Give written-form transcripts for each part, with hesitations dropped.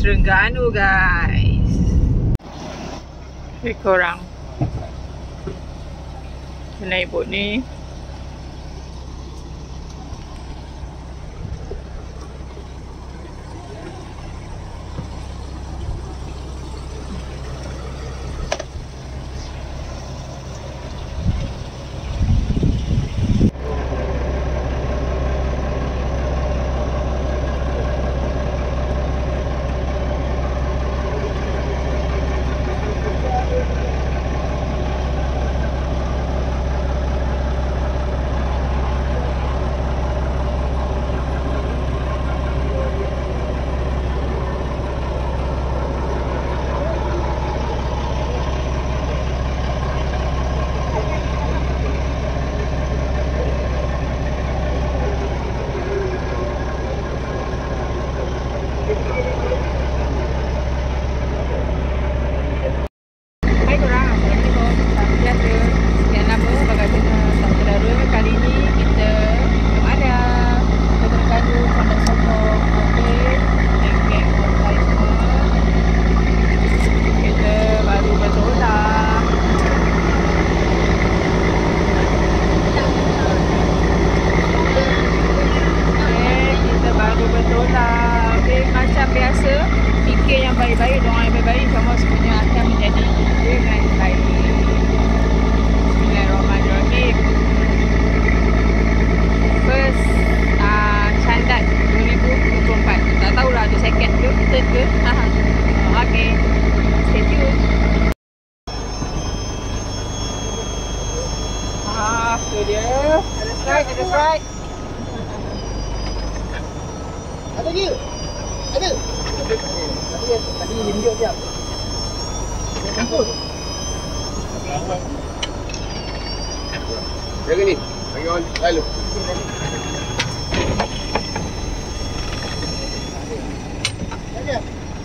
Terengganu guys. Korang naik bot ni. Baik-baik, doa yang baik-baik, semua semuanya akan menjadi dengan baik. Bismillahirrahmanirrahim. First Candat 2024. Tak tahulah tu second ke, third ke. Okay, stay tune. Tu dia. Ada strike, ada strike. Ada ke? Ada. Tadi tunjuk dia. Jaga ni. Bagi on lalu. Saja.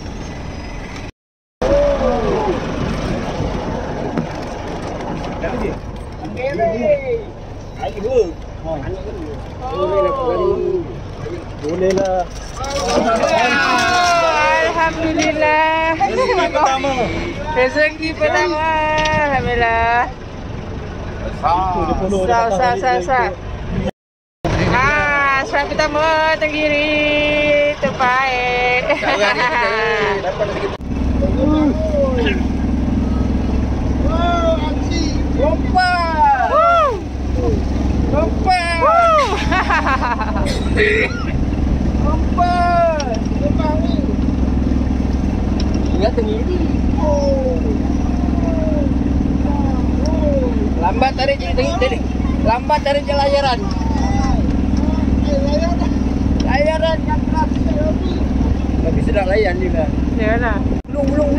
Lagi. Ayo dulu. Bolehlah. Alhamdulillah. Rezeki pertama. Rezeki pertama. Alhamdulillah. Sah. Strike pertama Tenggiri. Terbaik. Lompat. Lompat. Lompat. Lompat ni. Ingat Tenggiri. Lambat tarik je Tenggiri. Lambat tarik je layaran. Layaran yang keras. Tapi sedang layan juga. Yalah. Belum.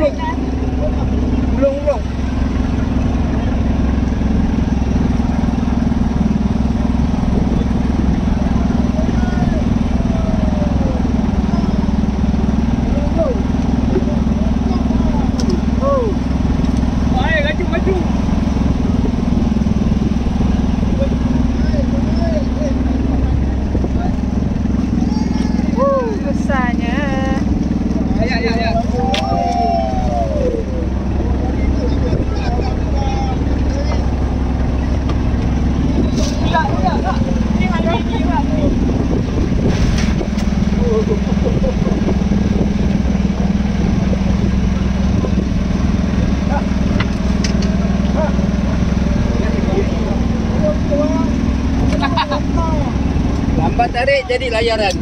Lambat tarik jadi layaran.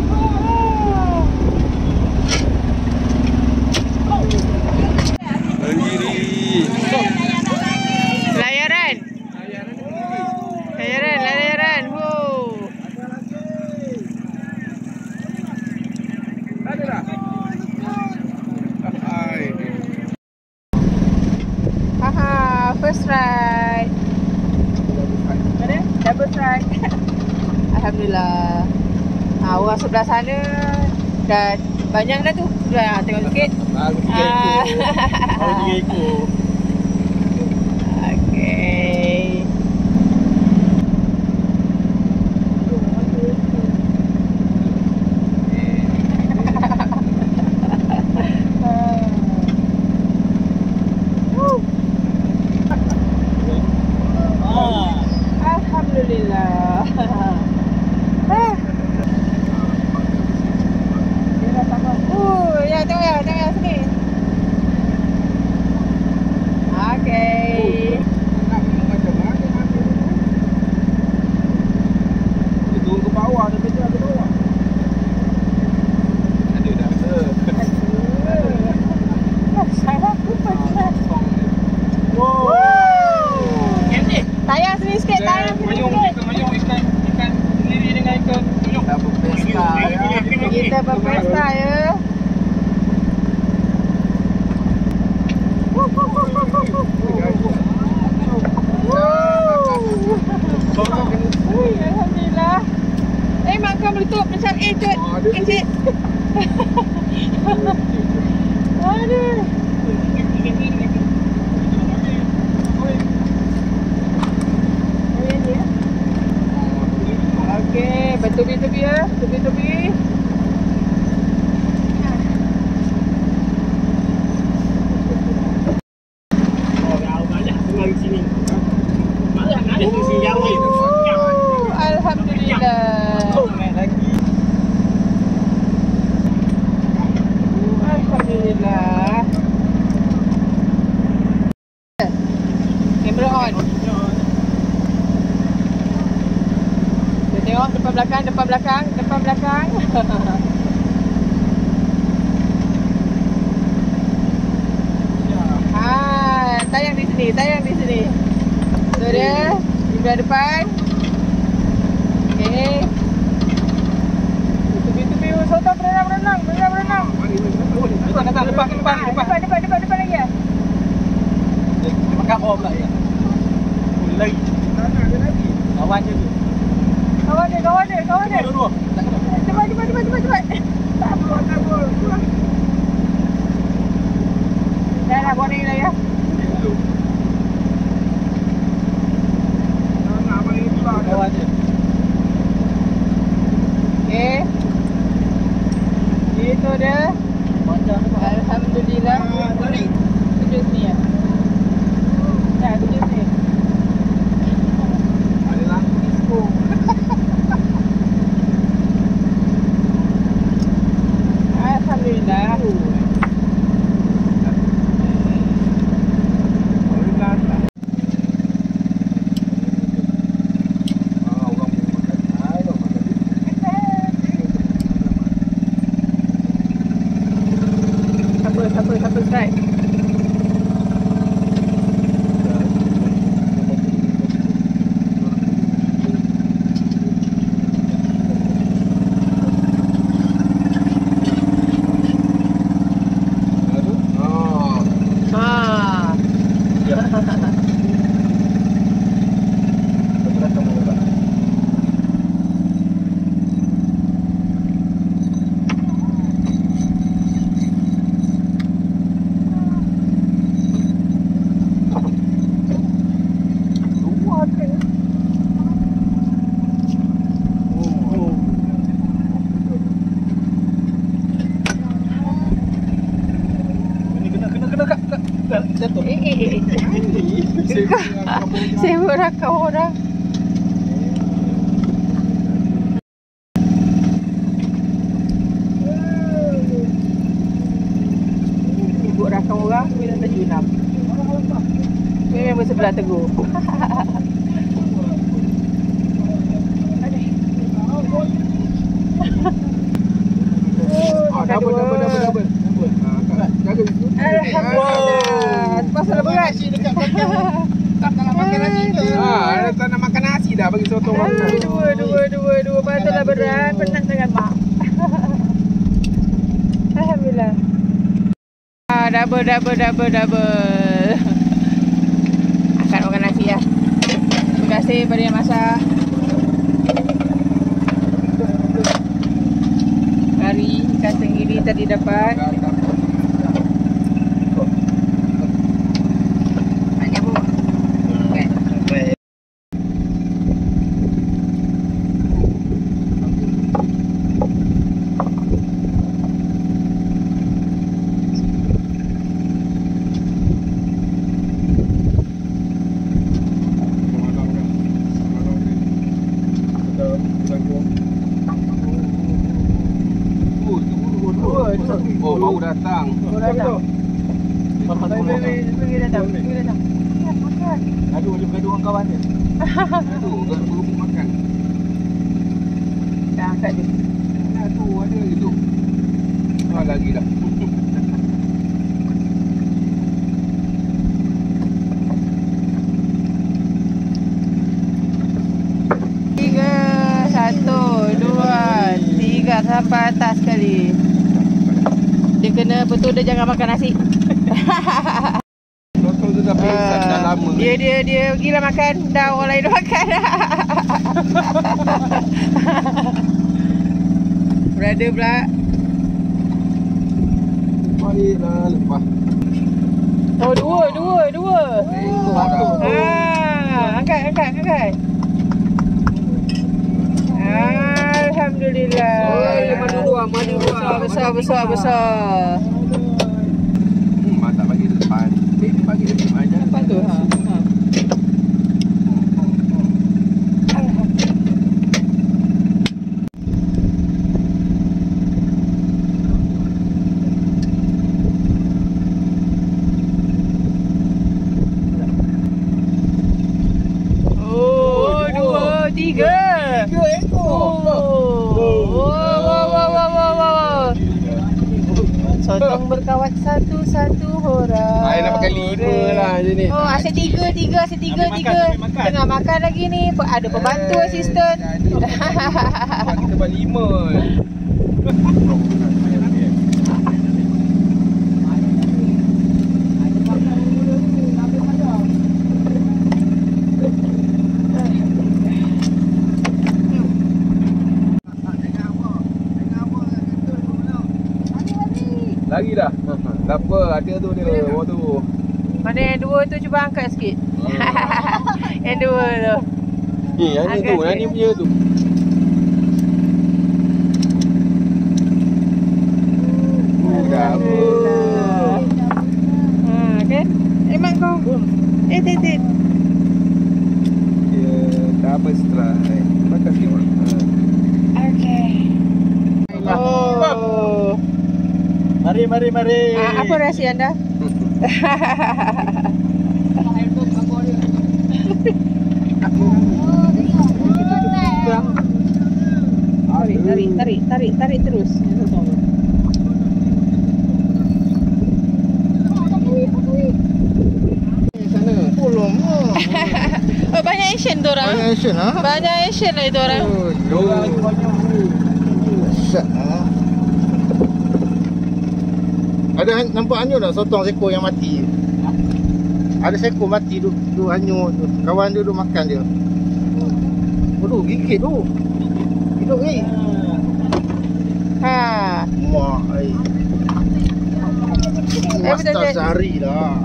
Layaran. First strike. Ada? Double strike. Alhamdulillah. Orang sebelah sana dah banyak dah tu. Dah tengok sikit. Baru 3 ekor. Okey. belakang, depan belakang, depan belakang. Tayang di sini, tayang di sini. Tu dia, di belah depan. Okey. Tepi-tepi soto berenang. Depan lagi ya. Makan bawah pula ya. Mulai. Kawan je tu. Kawan dia. Dua. Cepat. Dah warning dah ya. Kawan je. Okey. Itu dia. Alhamdulillah. Tujuh sini ya. Dah tujuh sini. Adalah disco. Alhamdulillah. Siapa strike? Saya berakau orang. Ibu rakam orang 976. Ini memang sebelah Teguh. Double. Alhamdulillah. Pasal berat. Tak nak makan nasi ke? Tak nak makan nasi dah bagi soto orang. Dua. Patutlah berat. Penat sangat mak. Alhamdulillah. Double. Akan makan nasi ya. Terima kasih pada yang masak. Kari ikan tenggiri tadi dapat. Oh, baru datang. Pergi datang. Aduh, dia bergaduh dengan kawan dia. Aduh, baru makan. Dah angkat dia. Aduh, ada gitu. Lagi dah. Tiga, 1, 2, 3 sampai atas sekali. Dia kena betul dia jangan makan nasi. Soto tu dah pingsan dah lama. Dia gila makan, dah orang lain dah makan. Brother pula. Marilah lepas. Oh, dua. Angkat. Alhamdulillah. Madu dua. Besar. Mak tak bagi depan. Dia bagi depan aja. Apa tu? Oh, 2, 3. 3 ekor. Sotong berkawat satu-satu orang. Saya nak makan 5 lah je ni. Oh, asyik tiga. Tengah makan lagi ni. Ada pembantu asisten. Kita buat 5. Lagi dah. Tak apa, ada tu dia. Bawah tu. Mana yang dua tu cuba angkat sikit. Yang dua tu. Yang ni tu, yang ni punya tu. Dah apa? Okay. Mak kau. Tit. Dia dah apa setelah. Makan sikit. Okay. Oh. Mari. Apa rahsia anda? Tarik terus. Sana. Tolong. Oh, banyak action tu orang. Banyak action ha? Banyak action lah itu orang. Ada nampak hanyut tak sotong seekor yang mati? Ada seekor mati duduk hanyut tu. Kawan dia duduk makan dia. Aduh, gigit tu. Hidup ni. Ha. Wah, ai. Master sehari dah.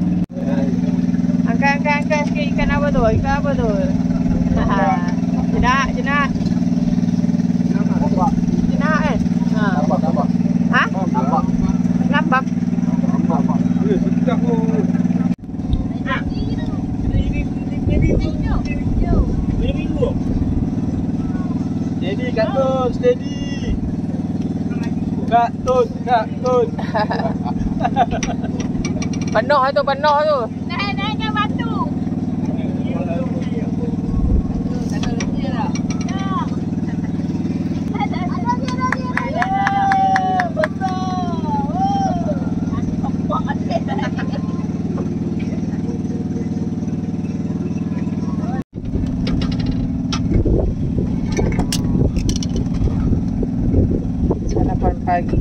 Angkat sikit ikan apa tu? Jenak. Jenak kan? Nampak. Ha? Nampak. Sedap pun. Steady, Kak steady. Kak Tun. Penuh tu. Naikkan batu. Sarapan pagi.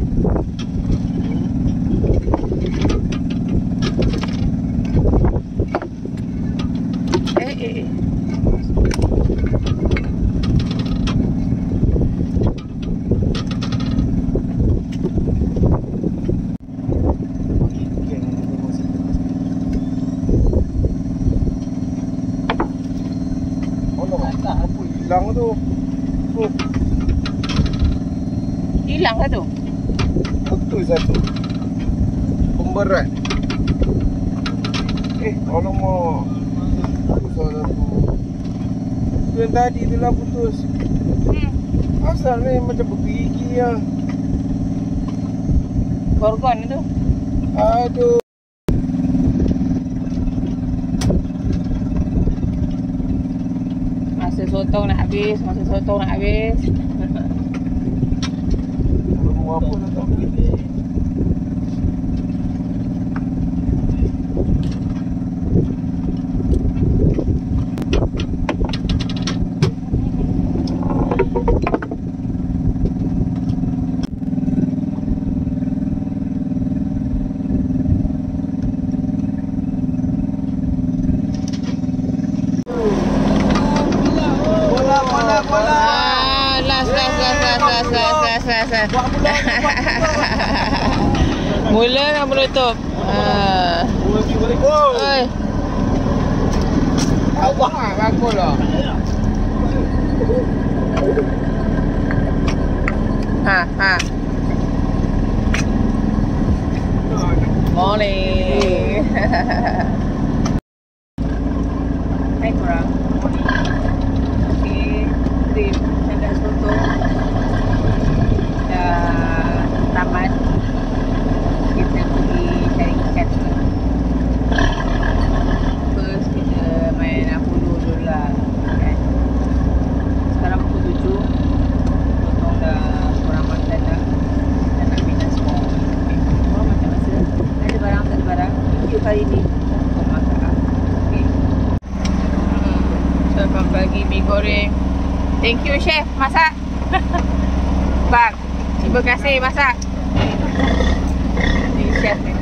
Hilang tu. Hilang ke tu? Betul satu. Pemberat. Alamak. Salah tu. Yang tadi tu lah putus. Asal ni macam bergigi lah. Gorgon tu. Aduh. Masa sotong nak habis. Belum apa dah tak begini. Last. Mula nak menutup. Oi. Awak bagus lah. Ha. Morning. Hai korang. Okay, trip Chandra Soto dah tamat. Kita pergi cari ikan. First kita main Apollo dulu lah kan. Sekarang pukul 7. Potong dah kurang makan dah. Dan nak minum semua. hari ni. Okay. So, akan bagi mi goreng. Thank you chef masak. Bang, terima kasih masak. Ini chef ni.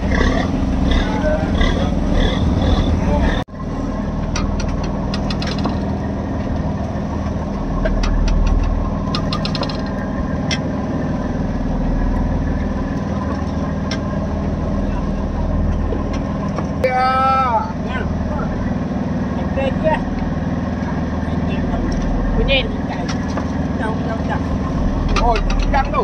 Kunyit. Oh, udang tu.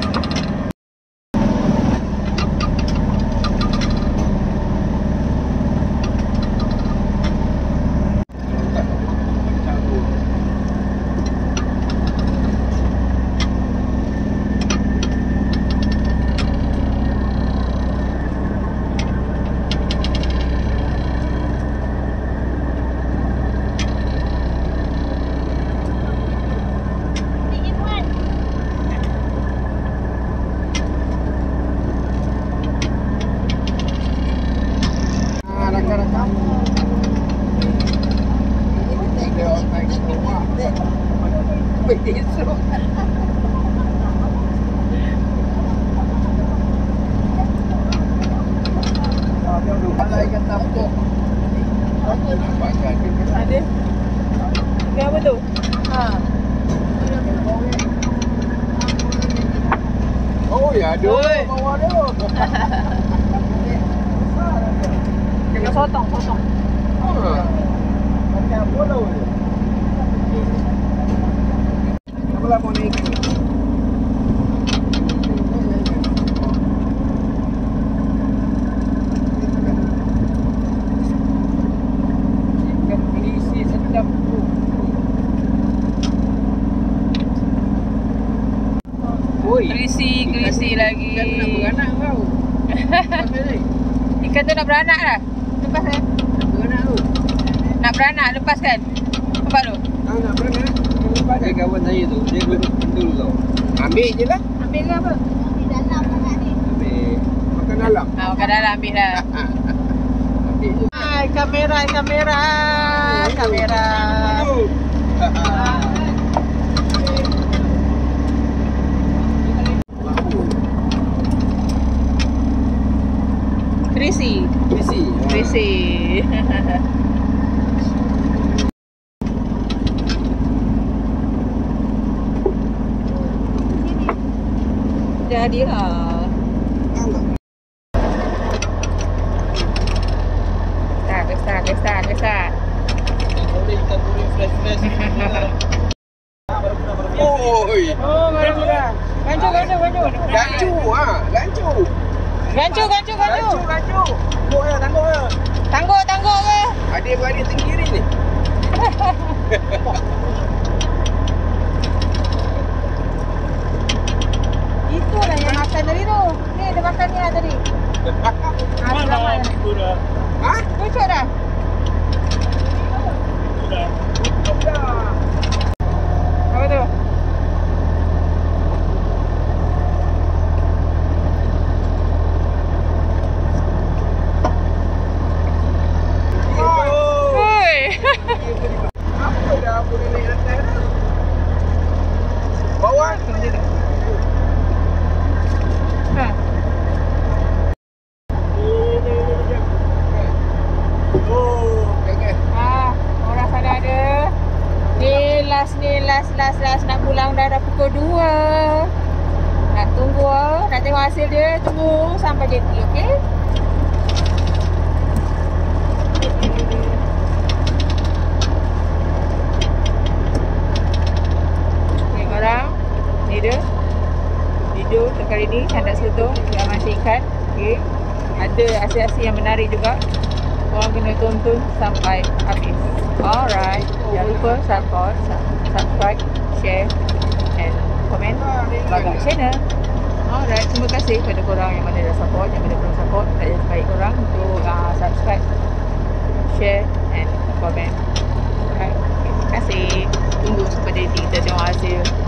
Ada. Ini apa tu? Ha. Oh ya, ada Oi. bawah dia. Kena sotong. Macam apa tu? Apa lah mau naik? Ikan berisi sedap tu. Oi, Gerisi lagi. ikan nak beranak kau. Ikan tu nak beranak dah. Lepas kan? Beranak tu. Nak beranak lepas kan? Nampak tu? Nak beranak. Pakai kawan saya tu, dia duduk pendul tau. Ambil je lah. Ambil ke apa? Di dalam sangat ni. Ambil. Makan dalam. Ha, makan dalam ambil dah. Ambil je. Hai, kamera. Gerisi. Jadilah. Start. Oi. Oh, murah. Gancu. Gancu. Tangguh ya. Tangguk ke? Adik-beradik tenggiri ni. Itulah yang makan tadi tu. Ni dia makan ni lah tadi. Selamat. Ha? Pucuk dah. Apa tu? Oi. Apa dah boleh naik atas dah? Bawah. Ha. Oh, jangan. Orang sana ada. Ni last nak pulang dah pukul 2. Nak tunggu, nak tengok hasil dia. Tunggu sampai jeti, okey? Okay, korang. Ni dia. Video untuk kali ni Candak Sotong dengan mancing ikan. Okay. Ada aksi-aksi yang menarik juga. Korang kena tonton sampai habis. Alright. Jangan lupa subscribe, share and komen Bagak channel. Alright. Terima kasih kepada korang yang mana dah support, yang mana belum support. Tak jadi baik korang untuk subscribe, share and komen. Alright. Okay. Terima kasih. Tunggu sampai jadi kita tengok hasil.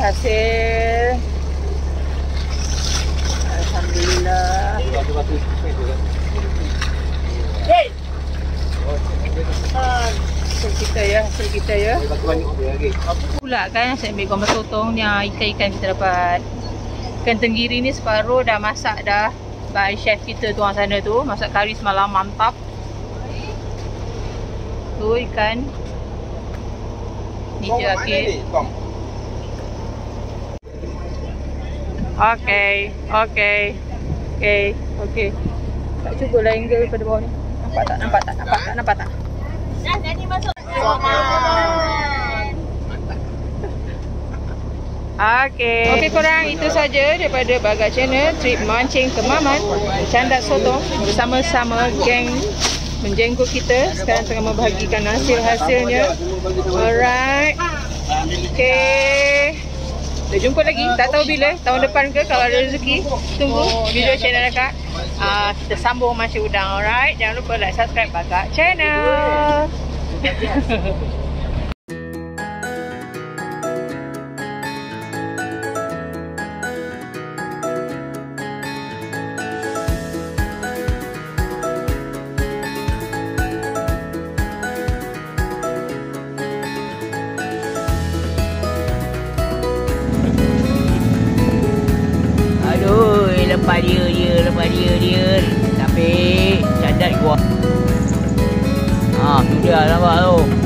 berhasil. Alhamdulillah. Hey. Hasil kita ya. Apa pula kan saya ambil gambar sotong ni, ikan-ikan kita dapat. Ikan tenggiri ni separuh dah masak dah by chef kita tu orang sana tu, masak kari semalam mantap. Tu ikan. Ni je Akid. Okey. Tak cubalah angle daripada bawah ni. Nampak tak? Dah jadi masuk. Okey korang, itu saja daripada Bagat Channel trip mancing ke Maman, Candak Sotong bersama-sama geng menjenggot kita. Sekarang tengah membahagikan hasil-hasilnya. Alright. Okey. Kita jumpa lagi, tak tahu bila, tahun depan ke, kalau ada rezeki. Tunggu video channel Kak. Kita sambung mancing udang. Alright. Jangan lupa like, subscribe Bagat Channel. Lepas dia sampai cadat gua. Tu dia nampak tu.